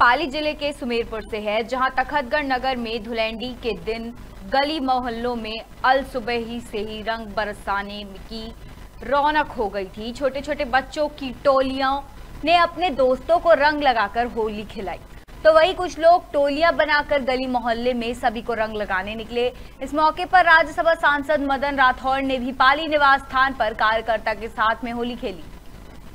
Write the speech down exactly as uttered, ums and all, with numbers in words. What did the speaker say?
पाली जिले के सुमेरपुर से है, जहां तखतगढ़ नगर में धुलेंडी के दिन गली मोहल्लों में अल सुबह ही से ही रंग बरसाने की रौनक हो गई थी। छोटे छोटे बच्चों की टोलियों ने अपने दोस्तों को रंग लगाकर होली खिलाई, तो वही कुछ लोग टोलियां बनाकर गली मोहल्ले में सभी को रंग लगाने निकले। इस मौके पर राज्यसभा सांसद मदन राठौड़ ने भी पाली निवास स्थान पर कार्यकर्ता के साथ में होली खेली।